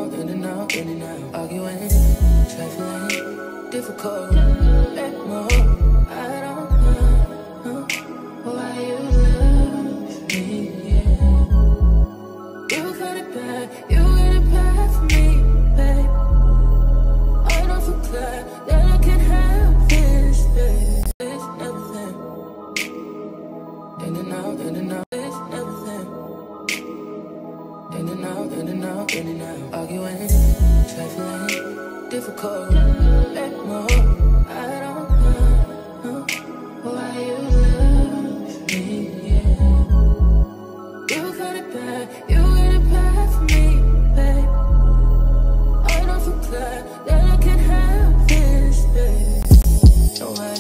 in and out, arguing, trifling, difficult, let more. I don't know why you love me. Yeah. You got it bad, you got it bad for me, babe. I don't feel glad that I can have this, babe. It's everything. In and out, it's everything. In and out, in and out, arguing, trifling, difficult, let more. I don't know why you love me, yeah. You got it bad, you got it bad for me, babe. I don't feel glad that I can have this, babe. No,